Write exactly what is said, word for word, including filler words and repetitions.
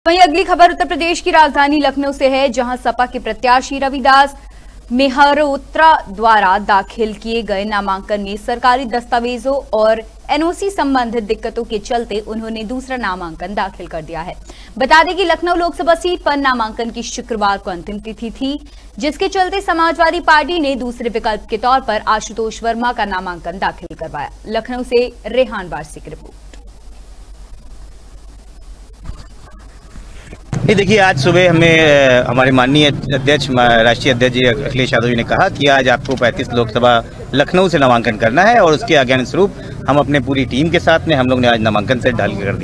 वहीं अगली खबर उत्तर प्रदेश की राजधानी लखनऊ से है, जहां सपा के प्रत्याशी रविदास मेहरोत्रा द्वारा दाखिल किए गए नामांकन में सरकारी दस्तावेजों और एनओसी संबंधित दिक्कतों के चलते उन्होंने दूसरा नामांकन दाखिल कर दिया है। बता दें कि लखनऊ लोकसभा सीट पर नामांकन की शुक्रवार को अंतिम तिथि थी, जिसके चलते समाजवादी पार्टी ने दूसरे विकल्प के तौर पर आशुतोष वर्मा का नामांकन दाखिल करवाया। लखनऊ से रेहान वारसी की रिपोर्ट। ये देखिए, आज सुबह हमें हमारे माननीय अध्यक्ष राष्ट्रीय अध्यक्ष जी अखिलेश यादव जी ने कहा कि आज आपको पैंतीस लोकसभा लखनऊ से नामांकन करना है और उसके आज्ञा स्वरूप हम अपने पूरी टीम के साथ में हम लोग ने आज नामांकन से दाखिल कर दिया।